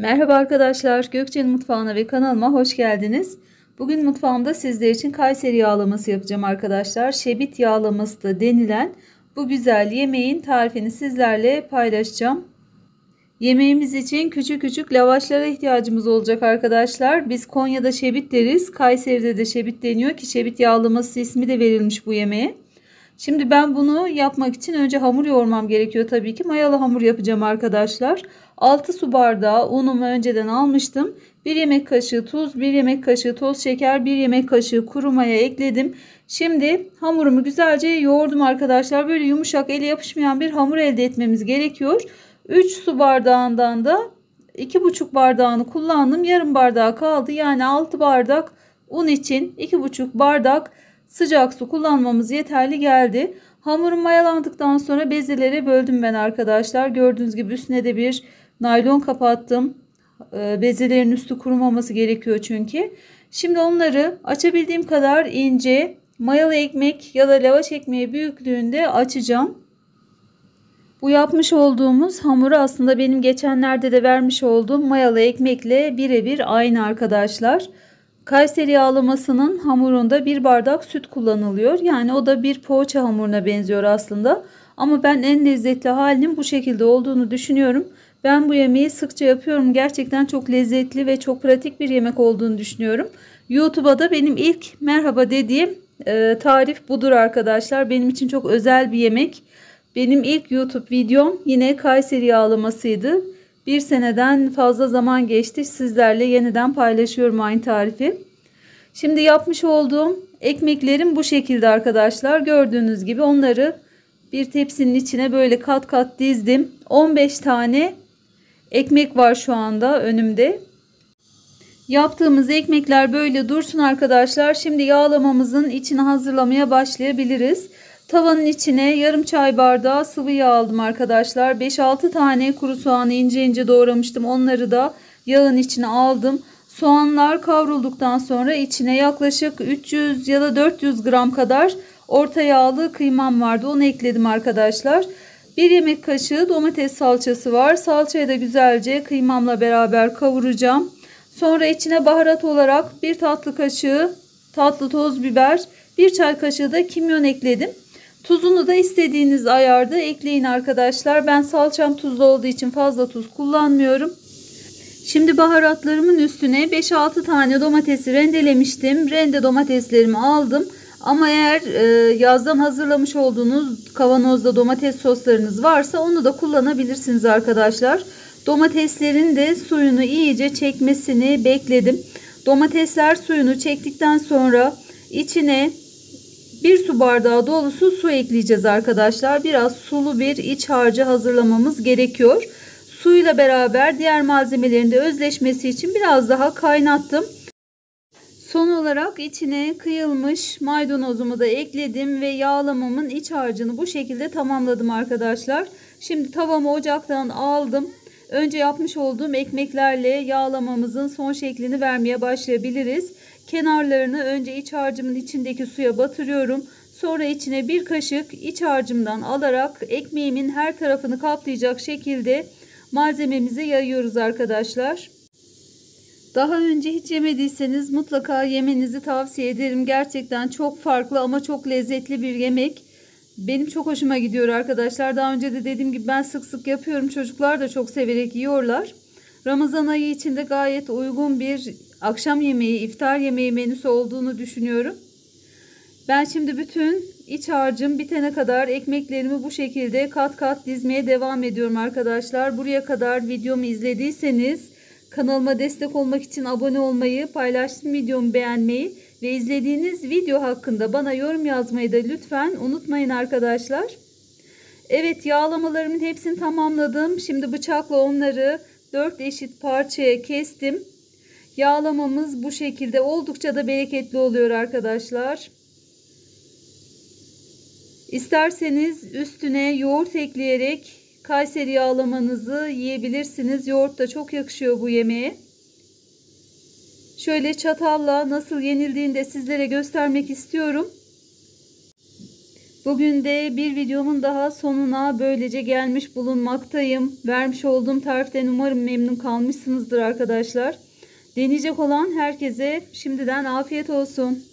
Merhaba arkadaşlar, Gökçe'nin mutfağına ve kanalıma hoş geldiniz. Bugün mutfağımda sizler için Kayseri yağlaması yapacağım arkadaşlar. Şebit yağlaması da denilen bu güzel yemeğin tarifini sizlerle paylaşacağım. Yemeğimiz için küçük küçük lavaşlara ihtiyacımız olacak arkadaşlar. Biz Konya'da şebit deriz, Kayseri'de de şebit deniyor ki şebit yağlaması ismi de verilmiş bu yemeğe. Şimdi ben bunu yapmak için önce hamur yoğurmam gerekiyor tabii ki. Mayalı hamur yapacağım arkadaşlar. 6 su bardağı unumu önceden almıştım. 1 yemek kaşığı tuz, 1 yemek kaşığı toz şeker, 1 yemek kaşığı kuru maya ekledim. Şimdi hamurumu güzelce yoğurdum arkadaşlar. Böyle yumuşak, ele yapışmayan bir hamur elde etmemiz gerekiyor. 3 su bardağından da 2,5 bardağını kullandım. Yarım bardağı kaldı. Yani 6 bardak un için 2,5 bardak sıcak su kullanmamız yeterli geldi. Hamurum mayalandıktan sonra bezelere böldüm ben arkadaşlar. Gördüğünüz gibi üstüne de bir naylon kapattım. Bezelerin üstü kurumaması gerekiyor çünkü. Şimdi onları açabildiğim kadar ince mayalı ekmek ya da lavaş ekmeği büyüklüğünde açacağım. Bu yapmış olduğumuz hamuru aslında benim geçenlerde de vermiş olduğum mayalı ekmekle birebir aynı arkadaşlar. Kayseri yağlamasının hamurunda 1 bardak süt kullanılıyor. Yani o da bir poğaça hamuruna benziyor aslında. Ama ben en lezzetli halinin bu şekilde olduğunu düşünüyorum. Ben bu yemeği sıkça yapıyorum. Gerçekten çok lezzetli ve çok pratik bir yemek olduğunu düşünüyorum. YouTube'a da benim ilk merhaba dediğim tarif budur arkadaşlar. Benim için çok özel bir yemek. Benim ilk YouTube videom yine Kayseri yağlamasıydı. Bir seneden fazla zaman geçti. Sizlerle yeniden paylaşıyorum aynı tarifi. Şimdi yapmış olduğum ekmeklerim bu şekilde arkadaşlar. Gördüğünüz gibi onları bir tepsinin içine böyle kat kat dizdim. 15 tane ekmek var şu anda önümde. Yaptığımız ekmekler böyle dursun arkadaşlar. Şimdi yağlamamızın içini hazırlamaya başlayabiliriz. Tavanın içine yarım çay bardağı sıvı yağ aldım arkadaşlar. 5-6 tane kuru soğanı ince ince doğramıştım. Onları da yağın içine aldım. Soğanlar kavrulduktan sonra içine yaklaşık 300 ya da 400 gram kadar orta yağlı kıymam vardı. Onu ekledim arkadaşlar. 1 yemek kaşığı domates salçası var. Salçayı da güzelce kıymamla beraber kavuracağım. Sonra içine baharat olarak 1 tatlı kaşığı tatlı toz biber, 1 çay kaşığı da kimyon ekledim. Tuzunu da istediğiniz ayarda ekleyin arkadaşlar. Ben salçam tuzlu olduğu için fazla tuz kullanmıyorum. Şimdi baharatlarımın üstüne 5-6 tane domatesi rendelemiştim. Rende domateslerimi aldım. Ama eğer yazdan hazırlamış olduğunuz kavanozda domates soslarınız varsa onu da kullanabilirsiniz arkadaşlar. Domateslerin de suyunu iyice çekmesini bekledim. Domatesler suyunu çektikten sonra içine 1 su bardağı dolusu su ekleyeceğiz arkadaşlar. Biraz sulu bir iç harcı hazırlamamız gerekiyor. Suyla beraber diğer malzemelerin de özleşmesi için biraz daha kaynattım. Son olarak içine kıyılmış maydanozumu da ekledim ve yağlamamın iç harcını bu şekilde tamamladım arkadaşlar. Şimdi tavamı ocaktan aldım. Önce yapmış olduğum ekmeklerle yağlamamızın son şeklini vermeye başlayabiliriz. Kenarlarını önce iç harcımın içindeki suya batırıyorum. Sonra içine 1 kaşık iç harcımdan alarak ekmeğimin her tarafını kaplayacak şekilde malzememizi yayıyoruz arkadaşlar. Daha önce hiç yemediyseniz mutlaka yemenizi tavsiye ederim. Gerçekten çok farklı ama çok lezzetli bir yemek. Benim çok hoşuma gidiyor arkadaşlar. Daha önce de dediğim gibi ben sık sık yapıyorum. Çocuklar da çok severek yiyorlar. Ramazan ayı içinde gayet uygun bir akşam yemeği, iftar yemeği menüsü olduğunu düşünüyorum. Ben şimdi bütün iç harcım bitene kadar ekmeklerimi bu şekilde kat kat dizmeye devam ediyorum arkadaşlar. Buraya kadar videomu izlediyseniz kanalıma destek olmak için abone olmayı, paylaştığım videomu beğenmeyi ve izlediğiniz video hakkında bana yorum yazmayı da lütfen unutmayın arkadaşlar. Evet, yağlamalarımın hepsini tamamladım. Şimdi bıçakla onları 4 eşit parçaya kestim. Yağlamamız bu şekilde oldukça da bereketli oluyor arkadaşlar. İsterseniz üstüne yoğurt ekleyerek Kayseri yağlamanızı yiyebilirsiniz. Yoğurt da çok yakışıyor bu yemeğe. Şöyle çatalla nasıl yenildiğini de sizlere göstermek istiyorum. Bugün de bir videomun daha sonuna böylece gelmiş bulunmaktayım. Vermiş olduğum tariften umarım memnun kalmışsınızdır arkadaşlar. Deneyecek olan herkese şimdiden afiyet olsun.